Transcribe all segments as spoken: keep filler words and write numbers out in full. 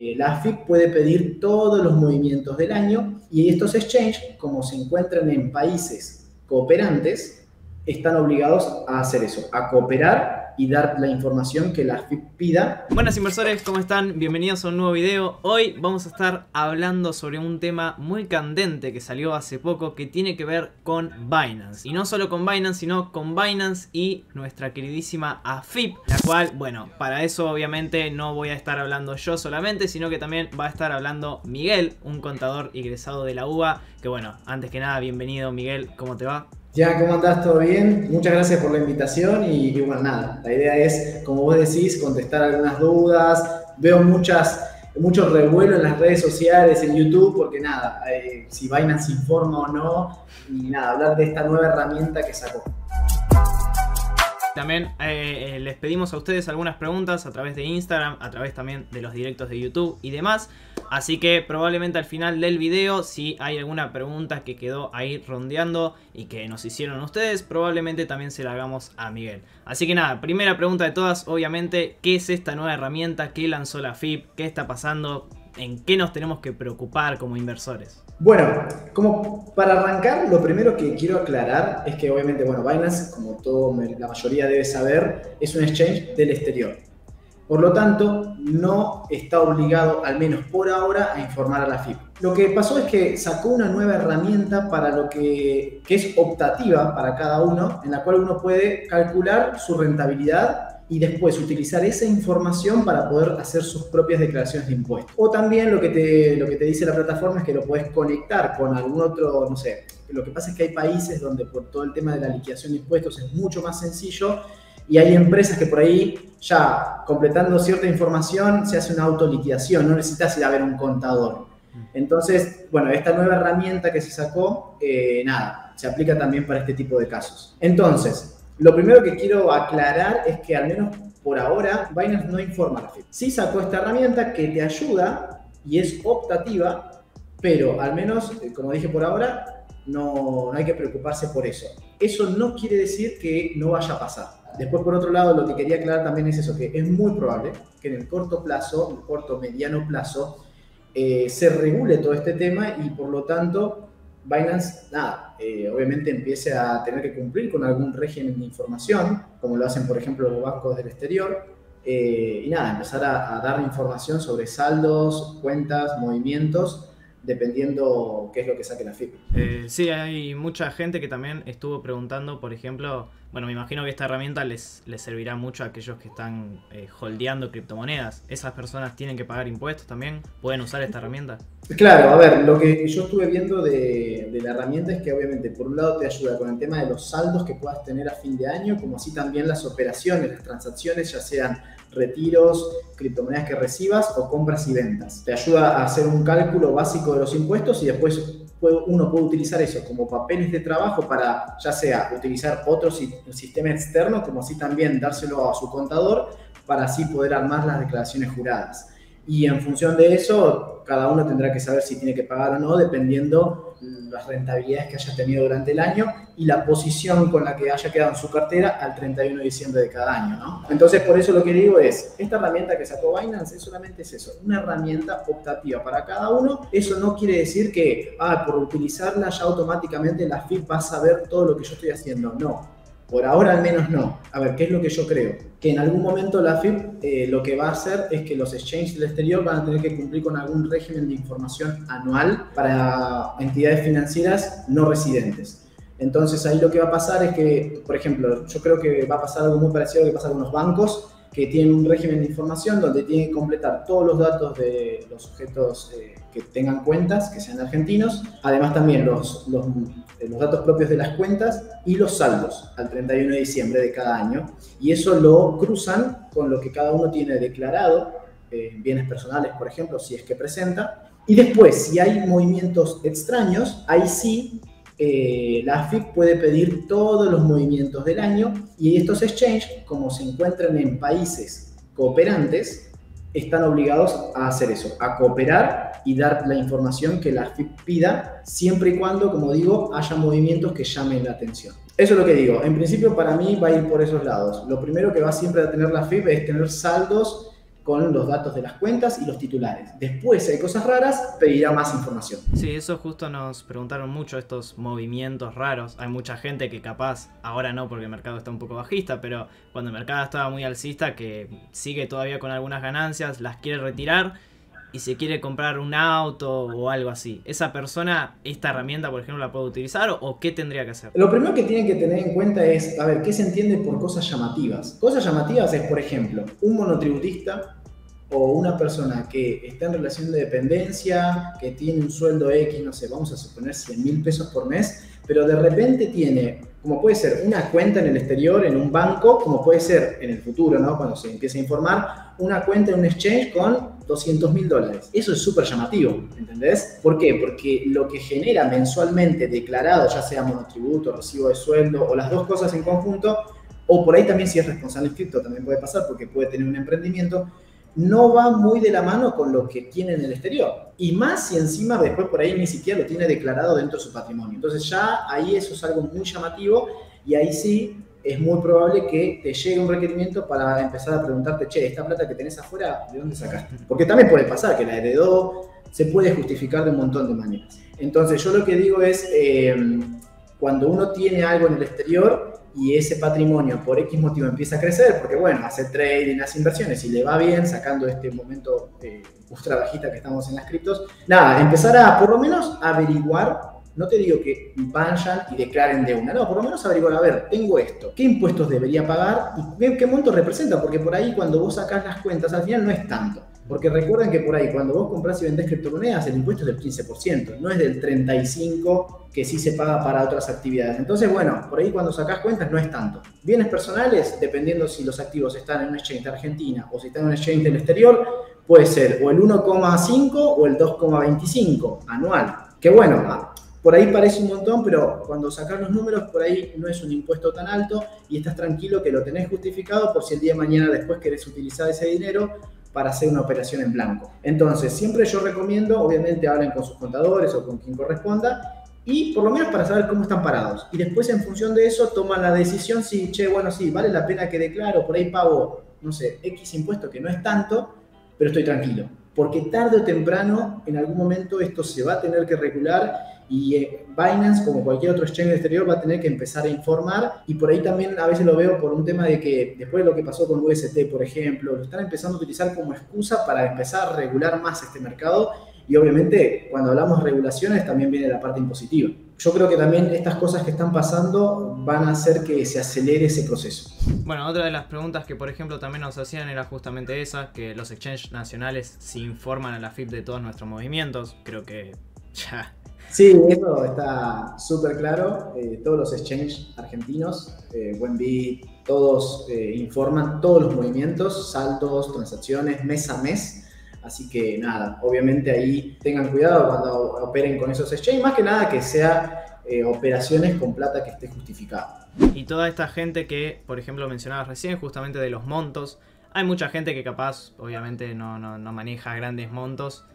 La A F I P puede pedir todos los movimientos del año y estos exchanges, como se encuentran en países cooperantes, están obligados a hacer eso, a cooperar y dar la información que la A F I P pida. Buenas inversores, ¿cómo están? Bienvenidos a un nuevo video. Hoy vamos a estar hablando sobre un tema muy candente que salió hace poco que tiene que ver con Binance. Y no solo con Binance, sino con Binance y nuestra queridísima A F I P, la cual, bueno, para eso obviamente no voy a estar hablando yo solamente, sino que también va a estar hablando Miguel, un contador egresado de la U B A, que bueno, antes que nada, bienvenido Miguel, ¿cómo te va? Ya, ¿cómo andás? ¿Todo bien? Muchas gracias por la invitación y, y bueno, nada, la idea es, como vos decís, contestar algunas dudas. Veo muchas, mucho revuelo en las redes sociales, en YouTube, porque nada, eh, si Binance informa o no, y nada, hablar de esta nueva herramienta que sacó. También eh, les pedimos a ustedes algunas preguntas a través de Instagram, a través también de los directos de YouTube y demás. Así que probablemente al final del video, si hay alguna pregunta que quedó ahí rondeando y que nos hicieron ustedes, probablemente también se la hagamos a Miguel. Así que nada, primera pregunta de todas, obviamente, ¿qué es esta nueva herramienta? ¿Qué lanzó la A F I P? ¿Qué está pasando? ¿En qué nos tenemos que preocupar como inversores? Bueno, como para arrancar, lo primero que quiero aclarar es que obviamente, bueno, Binance, como todo, la mayoría debe saber, es un exchange del exterior. Por lo tanto, no está obligado, al menos por ahora, a informar a la A F I P. Lo que pasó es que sacó una nueva herramienta para lo que, que es optativa para cada uno, en la cual uno puede calcular su rentabilidad y después utilizar esa información para poder hacer sus propias declaraciones de impuestos. O también lo que te, lo que te dice la plataforma es que lo puedes conectar con algún otro, no sé, lo que pasa es que hay países donde por todo el tema de la liquidación de impuestos es mucho más sencillo y hay empresas que por ahí ya completando cierta información se hace una autoliquidación, no necesitas ir a ver un contador. Entonces, bueno, esta nueva herramienta que se sacó, eh, nada, se aplica también para este tipo de casos. Entonces, lo primero que quiero aclarar es que al menos por ahora Binance no informa a la A F I P. Sí sacó esta herramienta que te ayuda y es optativa, pero al menos, como dije por ahora, no, no hay que preocuparse por eso. Eso no quiere decir que no vaya a pasar. Después, por otro lado, lo que quería aclarar también es eso, que es muy probable que en el corto plazo, en el corto mediano plazo, eh, se regule todo este tema y por lo tanto Binance, nada, eh, obviamente empiece a tener que cumplir con algún régimen de información, como lo hacen, por ejemplo, los bancos del exterior, eh, y nada, empezar a, a dar información sobre saldos, cuentas, movimientos, dependiendo qué es lo que saque la A F I P. Eh, sí, hay mucha gente que también estuvo preguntando, por ejemplo, bueno, me imagino que esta herramienta les, les servirá mucho a aquellos que están eh, holdeando criptomonedas. ¿Esas personas tienen que pagar impuestos también? ¿Pueden usar esta herramienta? Claro, a ver, lo que yo estuve viendo de, de la herramienta es que obviamente por un lado te ayuda con el tema de los saldos que puedas tener a fin de año, como así también las operaciones, las transacciones, ya sean retiros, criptomonedas que recibas o compras y ventas. Te ayuda a hacer un cálculo básico de los impuestos y después uno puede utilizar eso como papeles de trabajo para ya sea utilizar otro sistema externo, como así también dárselo a su contador para así poder armar las declaraciones juradas. Y en función de eso, cada uno tendrá que saber si tiene que pagar o no, dependiendo las rentabilidades que haya tenido durante el año y la posición con la que haya quedado en su cartera al treinta y uno de diciembre de cada año, ¿no? Entonces, por eso lo que digo es, esta herramienta que sacó Binance es solamente es eso, una herramienta optativa para cada uno. Eso no quiere decir que, ah, por utilizarla ya automáticamente la A F I P va a saber todo lo que yo estoy haciendo. No. Por ahora al menos no. A ver, ¿qué es lo que yo creo? Que en algún momento la A F I P eh, lo que va a hacer es que los exchanges del exterior van a tener que cumplir con algún régimen de información anual para entidades financieras no residentes. Entonces ahí lo que va a pasar es que, por ejemplo, yo creo que va a pasar algo muy parecido a lo que pasa con los bancos, que tienen un régimen de información donde tienen que completar todos los datos de los sujetos eh, que tengan cuentas, que sean argentinos, además también los, los, los datos propios de las cuentas y los saldos al treinta y uno de diciembre de cada año, y eso lo cruzan con lo que cada uno tiene declarado, eh, bienes personales, por ejemplo, si es que presenta, y después, si hay movimientos extraños, ahí sí Eh, la A F I P puede pedir todos los movimientos del año y estos exchanges, como se encuentran en países cooperantes, están obligados a hacer eso, a cooperar y dar la información que la A F I P pida, siempre y cuando, como digo, haya movimientos que llamen la atención. Eso es lo que digo. En principio, para mí va a ir por esos lados. Lo primero que va siempre a tener la A F I P es tener saldos con los datos de las cuentas y los titulares. Después, si hay cosas raras, pedirá más información. Sí, eso justo nos preguntaron mucho, estos movimientos raros. Hay mucha gente que capaz, ahora no porque el mercado está un poco bajista, pero cuando el mercado estaba muy alcista, que sigue todavía con algunas ganancias, las quiere retirar y se quiere comprar un auto o algo así. ¿Esa persona, esta herramienta, por ejemplo, la puede utilizar o, o qué tendría que hacer? Lo primero que tienen que tener en cuenta es, a ver, ¿qué se entiende por cosas llamativas? Cosas llamativas es, por ejemplo, un monotributista o una persona que está en relación de dependencia, que tiene un sueldo X, no sé, vamos a suponer cien mil pesos por mes, pero de repente tiene, como puede ser una cuenta en el exterior, en un banco, como puede ser en el futuro, ¿no? Cuando se empiece a informar, una cuenta en un exchange con doscientos mil dólares. Eso es súper llamativo, ¿entendés? ¿Por qué? Porque lo que genera mensualmente declarado, ya sea monotributo, recibo de sueldo o las dos cosas en conjunto, o por ahí también si es responsable inscrito, también puede pasar porque puede tener un emprendimiento, no va muy de la mano con lo que tiene en el exterior. Y más si encima después por ahí ni siquiera lo tiene declarado dentro de su patrimonio. Entonces ya ahí eso es algo muy llamativo y ahí sí es muy probable que te llegue un requerimiento para empezar a preguntarte, che, esta plata que tenés afuera, ¿de dónde sacaste? Porque también puede pasar que la heredó, se puede justificar de un montón de maneras. Entonces yo lo que digo es, eh, cuando uno tiene algo en el exterior y ese patrimonio por X motivo empieza a crecer, porque bueno, hace trading, hace inversiones y le va bien, sacando este momento eh, ultra bajita que estamos en las criptos, nada, empezar a por lo menos averiguar. No te digo que vayan y declaren de una, no, por lo menos averiguar, a ver, tengo esto, ¿qué impuestos debería pagar y qué, qué monto representa? Porque por ahí cuando vos sacás las cuentas, al final no es tanto. Porque recuerden que por ahí cuando vos comprás y vendés criptomonedas, el impuesto es del quince por ciento, no es del treinta y cinco por ciento que sí se paga para otras actividades. Entonces, bueno, por ahí cuando sacás cuentas no es tanto. Bienes personales, dependiendo si los activos están en un exchange de Argentina o si están en un exchange del exterior, puede ser o el uno coma cinco o el dos coma veinticinco anual. Que bueno, por ahí parece un montón, pero cuando sacas los números, por ahí no es un impuesto tan alto y estás tranquilo que lo tenés justificado por si el día de mañana después querés utilizar ese dinero para hacer una operación en blanco. Entonces, siempre yo recomiendo, obviamente hablen con sus contadores o con quien corresponda, y por lo menos para saber cómo están parados. Y después en función de eso toman la decisión si, che, bueno, sí, vale la pena que declaro, por ahí pago, no sé, X impuesto que no es tanto, pero estoy tranquilo. Porque tarde o temprano, en algún momento, esto se va a tener que regular y eh, Binance, como cualquier otro exchange exterior, va a tener que empezar a informar. Y por ahí también a veces lo veo por un tema de que después de lo que pasó con U S T, por ejemplo, lo están empezando a utilizar como excusa para empezar a regular más este mercado. Y obviamente, cuando hablamos de regulaciones, también viene la parte impositiva. Yo creo que también estas cosas que están pasando van a hacer que se acelere ese proceso. Bueno, otra de las preguntas que por ejemplo también nos hacían era justamente esa, que los exchanges nacionales se informan a la F I P de todos nuestros movimientos. Creo que ya... Sí, eso está súper claro. Eh, todos los exchanges argentinos, eh, Buenbit, todos eh, informan todos los movimientos, saldos, transacciones, mes a mes. Así que nada, obviamente ahí tengan cuidado cuando operen con esos exchanges, más que nada que sea eh, operaciones con plata que esté justificada. Y toda esta gente que, por ejemplo, mencionabas recién, justamente de los montos, hay mucha gente que capaz, obviamente, no, no, no maneja grandes montos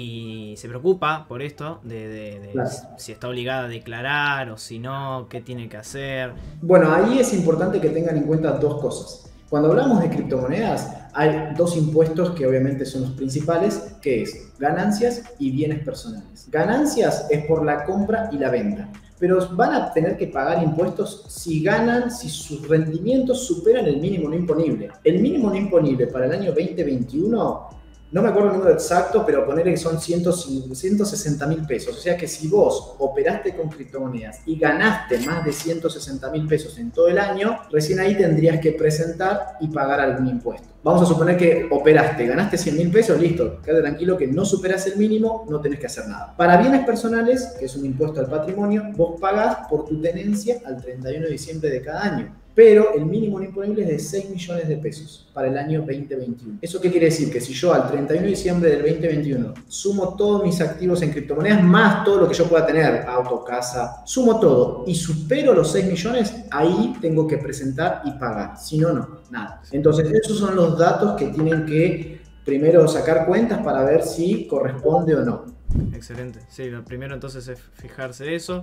y se preocupa por esto, de, de, de claro. si está obligada a declarar o si no, qué tiene que hacer. Bueno, ahí es importante que tengan en cuenta dos cosas. Cuando hablamos de criptomonedas, hay dos impuestos que obviamente son los principales, que es ganancias y bienes personales. Ganancias es por la compra y la venta, pero van a tener que pagar impuestos si ganan, si sus rendimientos superan el mínimo no imponible. El mínimo no imponible para el año veinte veintiuno, no me acuerdo el número exacto, pero ponerle que son ciento sesenta mil pesos. O sea que si vos operaste con criptomonedas y ganaste más de ciento sesenta mil pesos en todo el año, recién ahí tendrías que presentar y pagar algún impuesto. Vamos a suponer que operaste, ganaste cien mil pesos, listo, quédate tranquilo que no superás el mínimo, no tenés que hacer nada. Para bienes personales, que es un impuesto al patrimonio, vos pagás por tu tenencia al treinta y uno de diciembre de cada año. Pero el mínimo no imponible es de seis millones de pesos para el año veinte veintiuno. ¿Eso qué quiere decir? Que si yo al treinta y uno de diciembre del veinte veintiuno sumo todos mis activos en criptomonedas, más todo lo que yo pueda tener, auto, casa, sumo todo y supero los seis millones, ahí tengo que presentar y pagar. Si no, no, nada. Entonces, esos son los datos que tienen que primero sacar cuentas para ver si corresponde o no. Excelente. Sí, lo primero entonces es fijarse eso.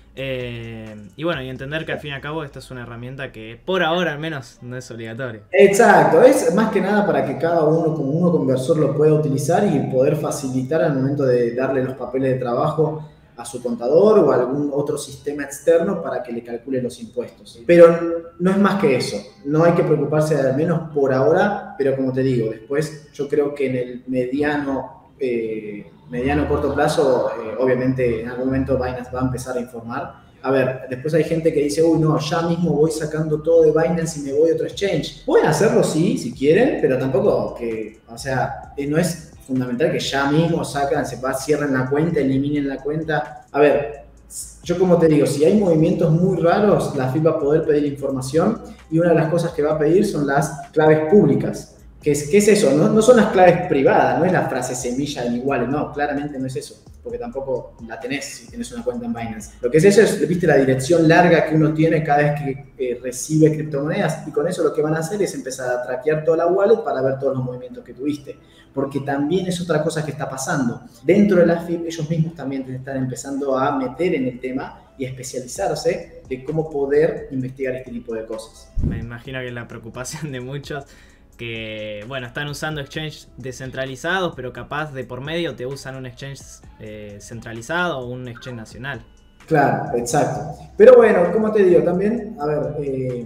Eh, y bueno, y entender que al fin y al cabo esta es una herramienta que por ahora al menos no es obligatoria. Exacto, es más que nada para que cada uno como uno conversor lo pueda utilizar y poder facilitar al momento de darle los papeles de trabajo a su contador o a algún otro sistema externo para que le calcule los impuestos. Pero no es más que eso, no hay que preocuparse al menos por ahora, pero como te digo, después yo creo que en el mediano, eh, mediano corto plazo, eh, obviamente en algún momento Binance va a empezar a informar. A ver, después hay gente que dice, uy, no, ya mismo voy sacando todo de Binance y me voy a otro exchange. Pueden hacerlo, sí, si quieren, pero tampoco que, o sea, no es fundamental que ya mismo sacan, se va, cierren la cuenta, eliminen la cuenta. A ver, yo como te digo, si hay movimientos muy raros, la F I P va a poder pedir información y una de las cosas que va a pedir son las claves públicas. ¿Qué es, qué es eso? No, no son las claves privadas, no es la frase semilla de iguales, no, claramente no es eso, porque tampoco la tenés si tenés una cuenta en Binance. Lo que es eso es, viste, la dirección larga que uno tiene cada vez que eh, recibe criptomonedas, y con eso lo que van a hacer es empezar a traquear toda la wallet para ver todos los movimientos que tuviste, porque también es otra cosa que está pasando. Dentro de la F I P ellos mismos también están empezando a meter en el tema y a especializarse de cómo poder investigar este tipo de cosas. Me imagino que la preocupación de muchos que, bueno, están usando exchanges descentralizados, pero capaz de por medio te usan un exchange eh, centralizado o un exchange nacional. Claro, exacto. Pero bueno, como te digo, también, a ver, eh,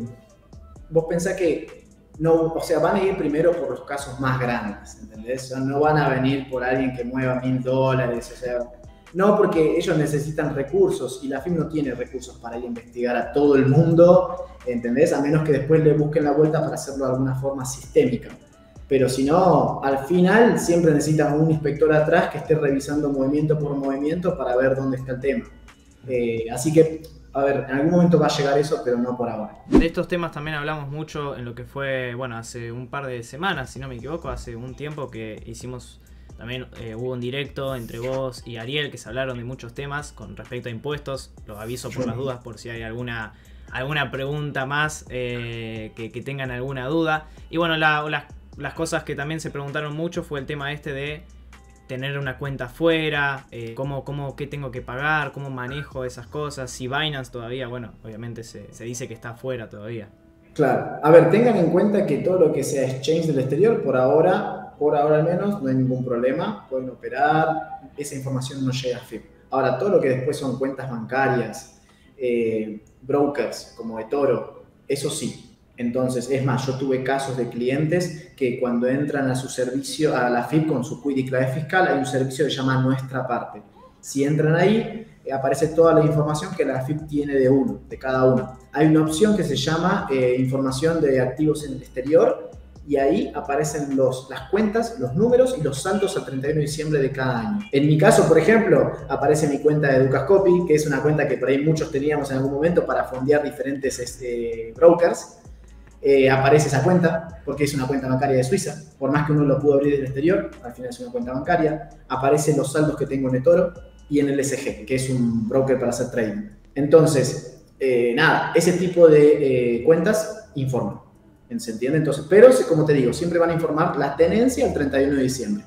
vos pensás que, no, o sea, van a ir primero por los casos más grandes, ¿entendés? O sea, no van a venir por alguien que mueva mil dólares, o sea, no, porque ellos necesitan recursos y la F I P no tiene recursos para ir a investigar a todo el mundo, ¿entendés? A menos que después le busquen la vuelta para hacerlo de alguna forma sistémica. Pero si no, al final siempre necesitan un inspector atrás que esté revisando movimiento por movimiento para ver dónde está el tema. Eh, así que, a ver, en algún momento va a llegar eso, pero no por ahora. De estos temas también hablamos mucho en lo que fue, bueno, hace un par de semanas, si no me equivoco, hace un tiempo que hicimos... También eh, hubo un directo entre vos y Ariel que se hablaron de muchos temas con respecto a impuestos. Los aviso por las dudas por si hay alguna, alguna pregunta más eh, que, que tengan alguna duda. Y bueno, la, la, las cosas que también se preguntaron mucho fue el tema este de tener una cuenta fuera, eh, cómo, cómo, qué tengo que pagar, cómo manejo esas cosas. Si Binance todavía, bueno, obviamente se, se dice que está fuera todavía. Claro, a ver, tengan en cuenta que todo lo que sea exchange del exterior, por ahora... Por ahora al menos no hay ningún problema, pueden operar, esa información no llega a F I P. Ahora, todo lo que después son cuentas bancarias, eh, brokers como eToro, eso sí. Entonces, es más, yo tuve casos de clientes que cuando entran a su servicio, a la F I P con su Q I D y clave fiscal, hay un servicio que se llama Nuestra Parte. Si entran ahí, eh, aparece toda la información que la F I P tiene de uno, de cada uno. Hay una opción que se llama eh, información de activos en el exterior, y ahí aparecen los, las cuentas, los números y los saldos al treinta y uno de diciembre de cada año. En mi caso, por ejemplo, aparece mi cuenta de Dukascopy, que es una cuenta que por ahí muchos teníamos en algún momento para fondear diferentes este, brokers. Eh, aparece esa cuenta, porque es una cuenta bancaria de Suiza. Por más que uno lo pudo abrir del exterior, al final es una cuenta bancaria. Aparecen los saldos que tengo en eToro y en el S G, que es un broker para hacer trading. Entonces, eh, nada, ese tipo de eh, cuentas informan. ¿Se entiende? Entonces, pero como te digo, siempre van a informar la tenencia el treinta y uno de diciembre.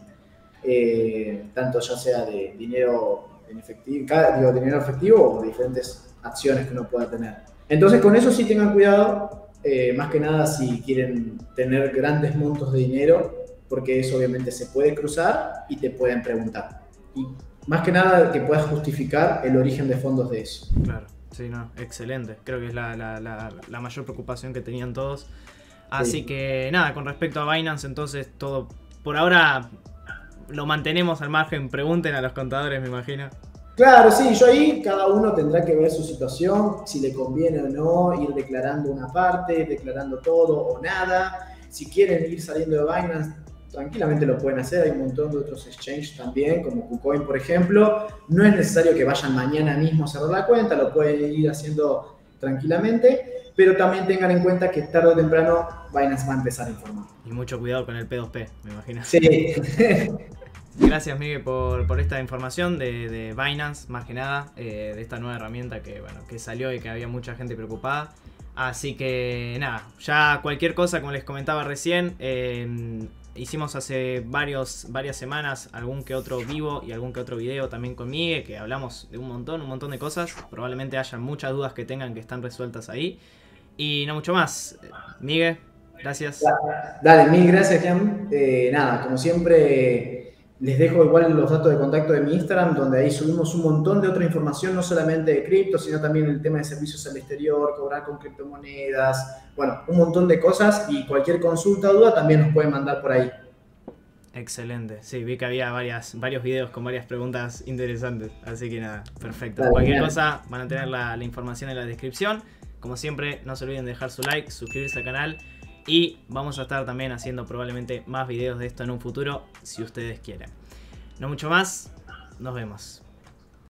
Eh, tanto ya sea de dinero en efectivo, digo, dinero efectivo o de diferentes acciones que uno pueda tener. Entonces, con eso sí tengan cuidado, eh, más que nada si quieren tener grandes montos de dinero, porque eso obviamente se puede cruzar y te pueden preguntar. Y más que nada que puedas justificar el origen de fondos de eso. Claro, sí, no, excelente. Creo que es la, la, la, la mayor preocupación que tenían todos. Así sí. que nada, con respecto a Binance, entonces todo por ahora lo mantenemos al margen. Pregunten a los contadores, me imagino. Claro, sí, yo ahí cada uno tendrá que ver su situación, si le conviene o no ir declarando una parte, declarando todo o nada. Si quieren ir saliendo de Binance, tranquilamente lo pueden hacer. Hay un montón de otros exchanges también, como KuCoin, por ejemplo. No es necesario que vayan mañana mismo a cerrar la cuenta, lo pueden ir haciendo tranquilamente. Pero también tengan en cuenta que tarde o temprano Binance va a empezar a informar. Y mucho cuidado con el P dos P, me imagino. Sí. Gracias, Miguel, por, por esta información de, de Binance, más que nada, eh, de esta nueva herramienta que, bueno, que salió y que había mucha gente preocupada. Así que nada, ya cualquier cosa, como les comentaba recién, eh, hicimos hace varios, varias semanas algún que otro vivo y algún que otro video también con Migue, que hablamos de un montón, un montón de cosas. Probablemente haya muchas dudas que tengan que están resueltas ahí. Y no mucho más. Migue, gracias. Dale, mil gracias, Jan. Eh, nada, como siempre, les dejo igual los datos de contacto de mi Instagram, donde ahí subimos un montón de otra información, no solamente de cripto, sino también el tema de servicios al exterior, cobrar con criptomonedas, bueno, un montón de cosas, y cualquier consulta o duda también nos pueden mandar por ahí. Excelente, sí, vi que había varias, varios videos con varias preguntas interesantes, así que nada, perfecto. Dale, Cualquier bien. cosa van a tener la, la información en la descripción. Como siempre, no se olviden de dejar su like, suscribirse al canal y vamos a estar también haciendo probablemente más videos de esto en un futuro, si ustedes quieren. No mucho más, nos vemos.